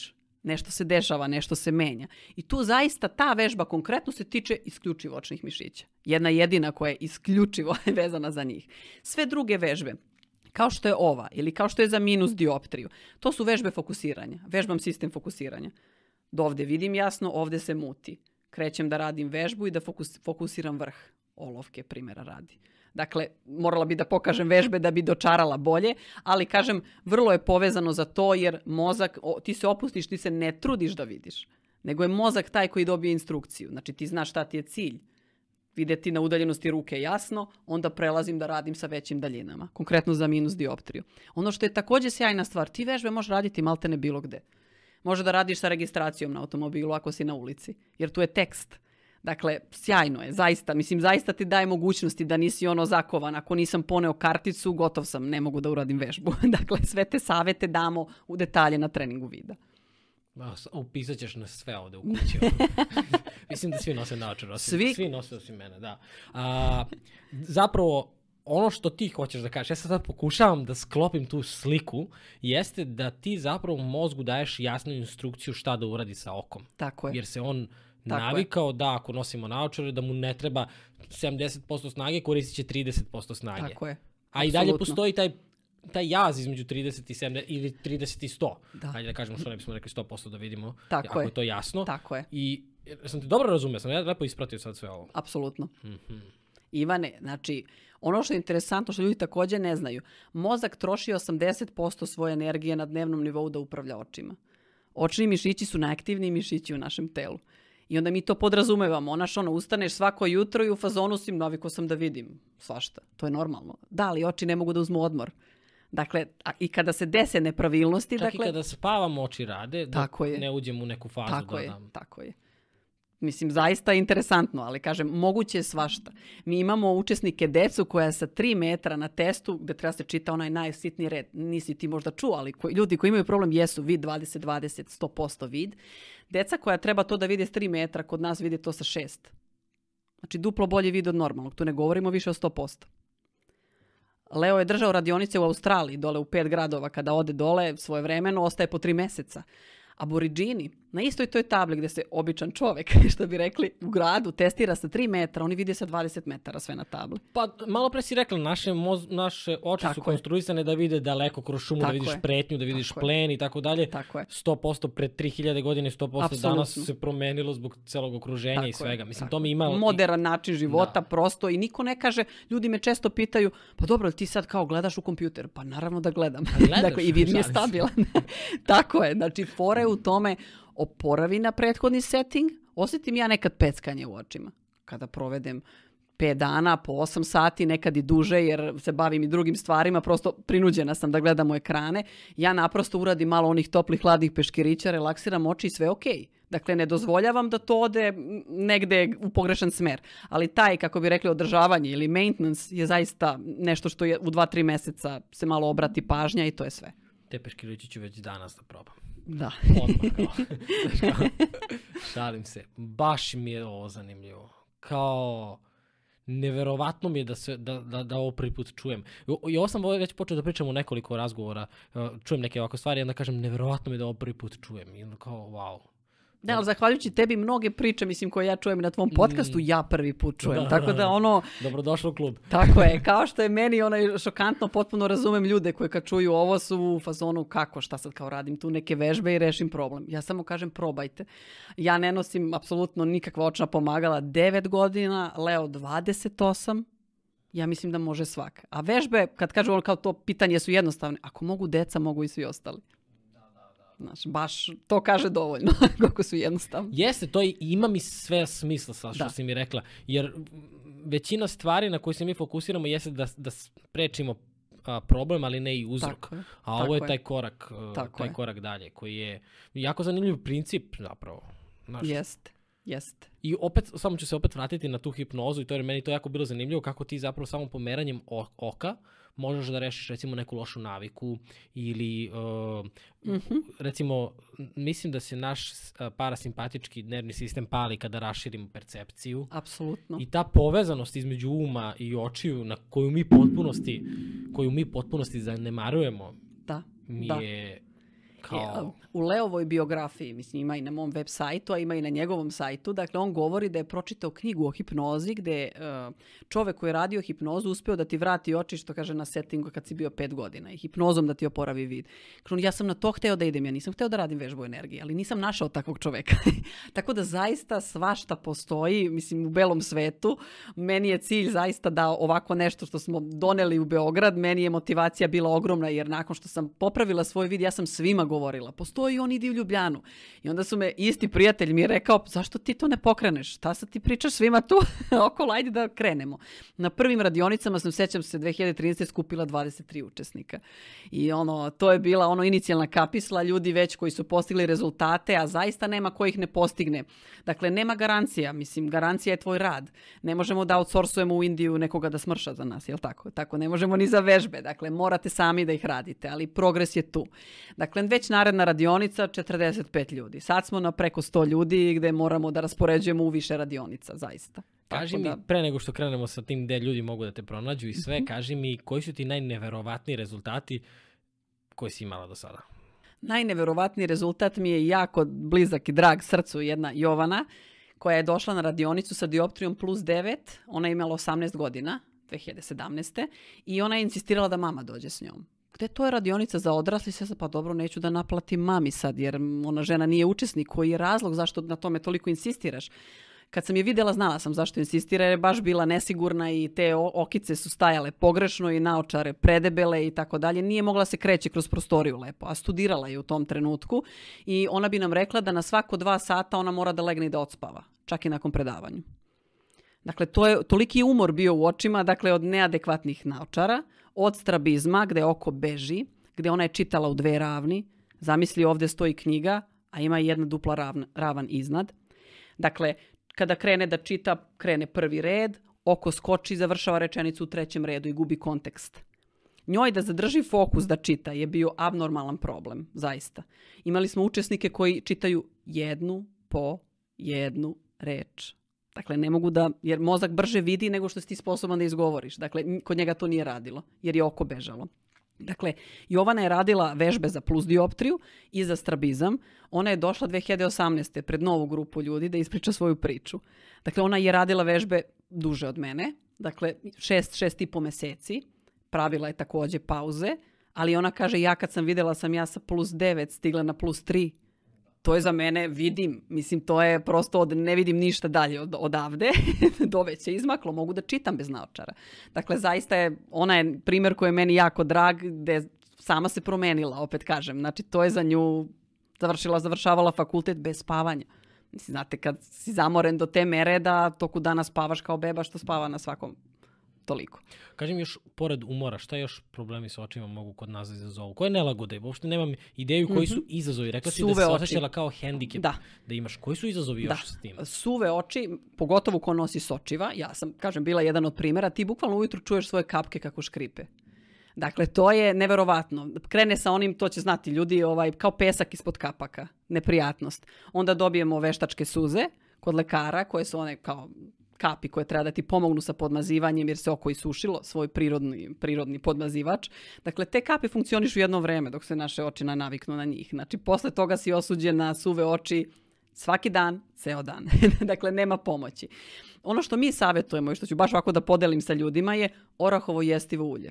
Nešto se dešava, nešto se menja. I tu zaista ta vežba konkretno se tiče isključivo očnih mišića. Jedna jedina koja je isključivo vezana za njih. Sve druge vežbe, kao što je ova ili kao što je za minus dioptriju, to su vežbe fokusiranja. Vežbam sistem fokusiranja. Do ovdje vidim jasno, ovdje se muti. Krećem da radim vežbu i da fokusiram vrh olovke, primjera radi. Dakle, morala bi da pokažem vežbe da bi dočarala bolje, ali kažem, vrlo je povezano za to jer mozak, ti se opustiš, ti se ne trudiš da vidiš, nego je mozak taj koji dobije instrukciju. Znači, ti znaš šta ti je cilj. Vidjeti na udaljenosti ruke jasno, onda prelazim da radim sa većim daljinama. Konkretno za minus dioptriju. Ono što je također sjajna stvar, ti vežbe možeš raditi maltene bilo gde. Može da radiš sa registracijom na automobilu ako si na ulici, jer tu je tekst. Dakle, sjajno je, zaista. Mislim, zaista ti daje mogućnosti da nisi ono zakovan. Ako nisam poneo karticu, gotov sam, ne mogu da uradim vežbu. Dakle, sve te savete damo u detalje na treningu vida. Upisat ćeš na sve ovde u kući. Mislim da svi nose naočare. Svi nose osim mene, da. Zapravo, ono što ti hoćeš da kažeš, ja sad pokušavam da sklopim tu sliku, jeste da ti zapravo mozgu daješ jasnu instrukciju šta da uradi sa okom. Tako je. Jer se on navikao da ako nosimo naočare, da mu ne treba 70% snage, koristit će 30% snage. Tako je. A i dalje postoji taj jaz između 30 i 70 ili 30 i 100. Da. Hajde da kažemo što ne bismo rekli 100% da vidimo. Tako ako je to jasno. Tako je. I sam te dobro razumio, sam ja lepo ispratio sad sve ovo. Apsolutno. Ivane, znači, ono što je interesantno, što ljudi također ne znaju, mozak troši 80% svoje energije na dnevnom nivou da upravlja očima. Očni mišići su najaktivniji mišići u našem telu. I onda mi to podrazumevamo. Ustaneš svako jutro i u fazonu si, navikao sam da vidim svašta. To je normalno. Da, ali oči ne mogu da uzmu odmor. Dakle, i kada se dese nepravilnosti... Čak i kada spavamo, oči rade, da ne uđemo u neku fazu. Tako je. Mislim, zaista je interesantno, ali kažem, moguće je svašta. Mi imamo učesnike decu koja sa 3 metra na testu, gde treba se čita onaj najsitniji red, nisi ti možda čuo, ali ljudi koji imaju problem jesu vid 20-20, 100% vid. Deca koja treba to da vide s 3 metra, kod nas vide to sa 6. Znači, duplo bolje vid od normalnog. Tu ne govorimo više o 100%. Leo je držao radionice u Australiji, dole u 5 gradova. Kada ode dole, svojevremeno, ostaje po 3 meseca. Aboriđini, na istoj toj tabli gdje se običan čovjek, što bi rekli, u gradu testira sa 3 metra, oni vide sa 20 metara sve na tabli. Pa malo pre si rekla, naše oči su konstruisane da vide daleko kroz šumu, da vidiš pretnju, da vidiš plen i tako dalje. 100% pred 3000 godine, 100% Apsolutno. Danas se promenilo zbog celog okruženja i svega. Mislim, to mi ima... Moderan način života, prosto, i niko ne kaže, ljudi me često pitaju, pa dobro, ti sad kao gledaš u kompjuter? Pa naravno da gledam. Dakle, i vid mi je stabilan. Tako je, znači fora je u tome, oporavi na prethodni setting, osjetim ja nekad peckanje u očima. Kada provedem 5 dana, po 8 sati, nekad i duže, jer se bavim i drugim stvarima, prosto prinuđena sam da gledam u ekrane. Ja naprosto uradim malo onih toplih, hladnih peškirića, relaksiram oči i sve okej. Dakle, ne dozvoljavam da to ode negde u pogrešan smer. Ali taj, kako bi rekli, održavanje ili maintenance je zaista nešto što je u 2-3 meseca se malo obrati pažnja i to je sve. Te peškiriće ću već danas da probam. Da. Odmah kao. Šalim se. Baš mi je ovo zanimljivo. Kao, neverovatno mi je da ovo prvi put čujem. I ovo sam već počeo da pričam u nekoliko razgovora. Čujem neke ovakve stvari i onda kažem, neverovatno mi je da ovo prvi put čujem. I onda kao, wow. Da, ali zahvaljujući tebi mnoge priče, mislim, koje ja čujem na tvom podcastu, ja prvi put čujem. Tako da ono... Dobrodošlo u klub. Tako je, kao što je meni šokantno, potpuno razumem ljude koji kad čuju ovo su u fazonu kako, šta sad kao radim tu neke vežbe i rešim problem. Ja samo kažem probajte. Ja ne nosim apsolutno nikakva očna pomagala 9 godina, Leo 28. Ja mislim da može svak. A vežbe, kad kažu kao to pitanje su jednostavne, ako mogu deca, mogu i svi ostali. Znaš, baš to kaže dovoljno, koliko su jednostavno. Jeste, to ima mi sve smisla sa što si mi rekla, jer većina stvari na koje se mi fokusiramo jeste da sprečimo problem, ali ne i uzrok. A ovo je taj korak dalje, koji je jako zanimljiv princip zapravo. Jeste. I opet, samo ću se opet vratiti na tu hipnozu i to jer meni to jako bilo zanimljivo kako ti zapravo samo pomeranjem oka možeš da rešiš recimo neku lošu naviku ili recimo mislim da se naš parasimpatički nervni sistem pali kada raširimo percepciju. Apsolutno. I ta povezanost između uma i očiju na koju mi potpunosti zanemarujemo je U Leovoj biografiji, mislim, ima i na mom web sajtu, a ima i na njegovom sajtu, dakle on govori da je pročitao knjigu o hipnozi gde čovek koji je radio hipnozu uspeo da ti vrati oči, što kaže, na settingu kad si bio 5 godina i hipnozom da ti oporavi vid. Ja sam na to hteo da idem, ja nisam hteo da radim vežbu energije, ali nisam našao takvog čoveka. Tako da zaista svašta postoji, mislim, u belom svetu. Meni je cilj zaista da ovako nešto što smo doneli u Beograd, meni je motivacija bila ogromna, jer nakon što sam popravila svoj vid, ja sam svima govorila, postoji on, idi u Ljubljanu. I onda su me isti prijatelj mi je rekao, zašto ti to ne pokreneš? Šta sad ti pričaš svima tu okolo, ajde da krenemo. Na prvim radionicama sam, sećam se, 2013. skupila 23 učesnika. I to je bila inicijalna kapisla, ljudi već koji su postigli rezultate, a zaista nema ko ih ne postigne. Dakle, nema garancija, mislim, garancija je tvoj rad. Ne možemo da outsourcujemo u Indiju nekoga da smrša za nas, jel tako? Tako ne možemo ni za vežbe, dakle, morate sami da ih radite, ali progres je tu. Dakle, već naredna radionica, 45 ljudi. Sad smo na preko 100 ljudi gde moramo da raspoređujemo u više radionica, zaista. Kaži mi, pre nego što krenemo sa tim gde ljudi mogu da te pronađu i sve, kaži mi koji su ti najneverovatniji rezultati koje si imala do sada? Najneverovatniji rezultat mi je jako blizak i drag srcu, jedna Jovana, koja je došla na radionicu sa dioptrijom plus 9. Ona je imala 18 godina, 2017. I ona je insistirala da mama dođe s njom. Gde to je radionica za odrasli? Sve pa dobro, neću da naplatim mami sad, jer ona žena nije učesnik. Koji je razlog zašto na tome toliko insistiraš? Kad sam je vidjela, znala sam zašto insistira, jer je baš bila nesigurna i te okice su stajale pogrešno i naočare predebele i tako dalje. Nije mogla se kreći kroz prostoriju lepo, a studirala je u tom trenutku i ona bi nam rekla da na svako 2 sata ona mora da legne i da odspava, čak i nakon predavanja. Dakle, toliki umor bio u očima, dakle, od neadekvatnih naočara, od strabizma, gde oko beži, gde ona je čitala u 2 ravni. Zamisli, ovdje stoji knjiga, a ima i jedna dupla ravan iznad. Dakle, kada krene da čita, krene prvi red, oko skoči i završava rečenicu u 3. redu i gubi kontekst. Njoj da zadrži fokus da čita je bio abnormalan problem, zaista. Imali smo učesnike koji čitaju jednu po jednu reč. Dakle, ne mogu da, jer mozak brže vidi nego što si ti sposoban da izgovoriš. Dakle, kod njega to nije radilo, jer je oko bežalo. Dakle, Jovana je radila vežbe za plus dioptriju i za strabizam. Ona je došla 2018. pred novu grupu ljudi da ispriča svoju priču. Dakle, ona je radila vežbe duže od mene. Dakle, 6,5 meseci. Pravila je takođe pauze. Ali ona kaže, ja kad sam vidjela sam ja sa plus 9 stigla na plus 3. To je za mene, vidim, mislim, to je prosto, ne vidim ništa dalje odavde, do već je izmaklo, mogu da čitam bez naočara. Dakle, zaista ona je primjer koji je meni jako drag, gde sama se promenila, opet kažem. Znači, to je za nju završavala fakultet bez spavanja. Mislim, znate, kad si zamoren do te mere da toku dana spavaš kao beba što spava na svakom toliko. Kaži mi još, pored umora, šta još problemi sa očima mogu kod nas izazovu? Koje nelagode? Uopšte nemam ideju koji su izazovi. Rekla si da se osjećala kao hendikep. Da imaš. Koji su izazovi još s tim? Suve oči, pogotovo ko nosi sočiva. Ja sam, kažem, bila jedan od primjera. Ti bukvalno ujutru čuješ svoje kapke kako škripe. Dakle, to je neverovatno. Krene sa onim, to će znati ljudi, kao pesak ispod kapaka. Neprijatnost. Onda dobijemo veštačke suze kod lekara, koje su one kao kapi koje treba da ti pomognu sa podmazivanjem jer se oko isušilo, svoj prirodni podmazivač. Dakle, te kapi funkcionišu jedno vreme dok se naše oči naviknu na njih. Znači, posle toga si osuđen na suve oči svaki dan, ceo dan. Dakle, nema pomoći. Ono što mi savjetujemo i što ću baš ovako da podelim sa ljudima je orahovo jestivo ulje.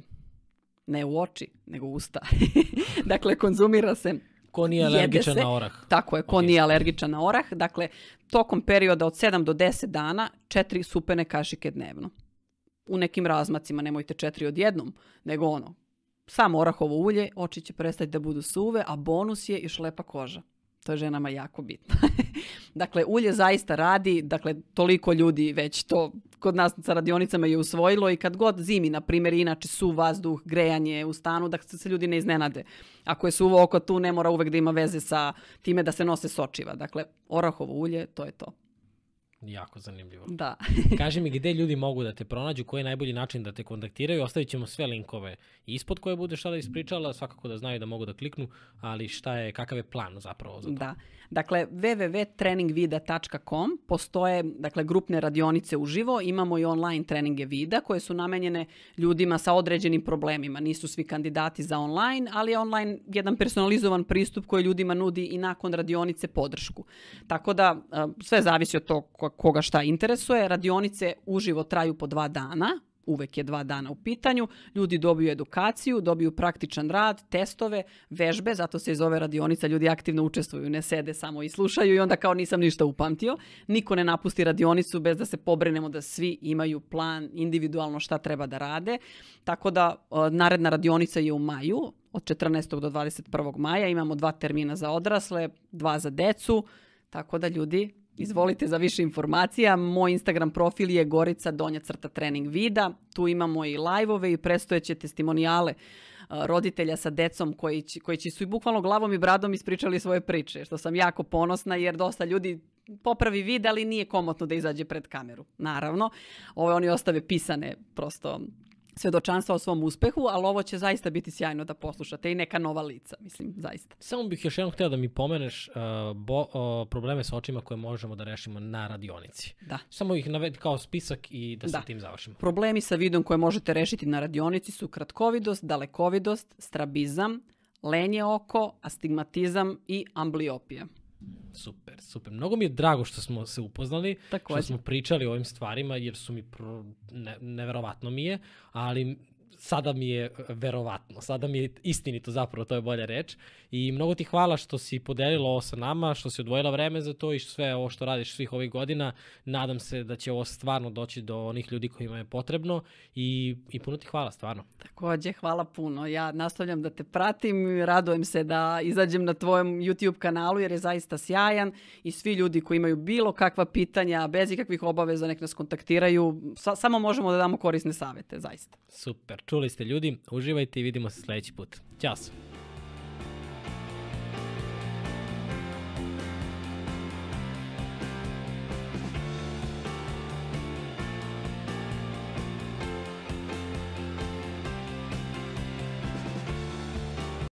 Ne u oči, nego u usta. Dakle, konzumira se. Ko nije alergičan na orah. Tako je, ko nije alergičan na orah. Dakle, tokom perioda od 7 do 10 dana, 4 supene kašike dnevno. U nekim razmacima, nemojte 4 odjednom, nego samo orahovo ulje, oči će prestati da budu suve, a bonus je i šlepa koža. To je ženama jako bitno. Dakle, ulje zaista radi, dakle, toliko ljudi već to kod nas sa radionicama je usvojilo i kad god zimi, na primjer, inače suv vazduh, grejanje u stanu, da se ljudi ne iznenade. Ako je suvo oko tu, ne mora uvek da ima veze sa time da se nose sočiva. Dakle, orahovo ulje, to je to. Jako zanimljivo. Da. Kaži mi gde ljudi mogu da te pronađu, koji je najbolji način da te kontaktiraju. Ostavit ćemo sve linkove ispod koje budeš sada ispričala, svakako da znaju da mogu da kliknu, ali kakav je plan zapravo za to? Da. Dakle, www.treningvida.com, postoje dakle, grupne radionice uživo, imamo i online treninge vida koje su namenjene ljudima sa određenim problemima. Nisu svi kandidati za online, ali je online jedan personalizovan pristup koji ljudima nudi i nakon radionice podršku. Tako da sve zavisi od toga koga šta interesuje. Radionice uživo traju po 2 dana. Uvek je 2 dana u pitanju, ljudi dobiju edukaciju, dobiju praktičan rad, testove, vežbe, zato se iz ove radionica ljudi aktivno učestvuju, ne sede samo i slušaju i onda kao nisam ništa upamtio. Niko ne napusti radionicu bez da se pobrinemo da svi imaju plan individualno šta treba da rade. Tako da naredna radionica je u maju, od 14. do 21. maja, imamo 2 termina za odrasle, 2 za decu, tako da ljudi... Izvolite za više informacija. Moj Instagram profil je Gorica_trening vida. Tu imamo i live-ove i predstojeće testimonijale roditelja sa decom koji su i bukvalno glavom i bradom ispričali svoje priče, što sam jako ponosna jer dosta ljudi popravi vid, ali nije komotno da izađe pred kameru. Naravno, oni ostave pisane prosto svedočanstva o svom uspehu, ali ovo će zaista biti sjajno da poslušate i neka nova lica, mislim, zaista. Samo bih još jednom htio da mi pomeneš probleme sa očima koje možemo da rešimo na radionici. Da. Samo ih navedi kao spisak i da sa tim završimo. Problemi sa vidom koje možete rešiti na radionici su kratkovidost, dalekovidost, strabizam, lenje oko, astigmatizam i ambliopija. Super. Mnogo mi je drago što smo se upoznali, Također. što smo pričali o ovim stvarima, jer su mi neverovatno mi je, ali sada mi je verovatno, sada mi je istinito zapravo, to je bolja reč. I mnogo ti hvala što si podelila ovo sa nama, što si odvojila vreme za to i sve ovo što radiš svih ovih godina. Nadam se da će ovo stvarno doći do onih ljudi kojima je potrebno i puno ti hvala, stvarno. Također, hvala puno. Ja nastavljam da te pratim, radujem se da izađem na tvojem YouTube kanalu jer je zaista sjajan i svi ljudi koji imaju bilo kakva pitanja, bez ikakvih obaveza, nek nas kontaktiraju. Samo možemo da damo korisne savete, zaista. Super, čuli ste ljudi, uživajte i vidimo se sljedeći put. Ćao se.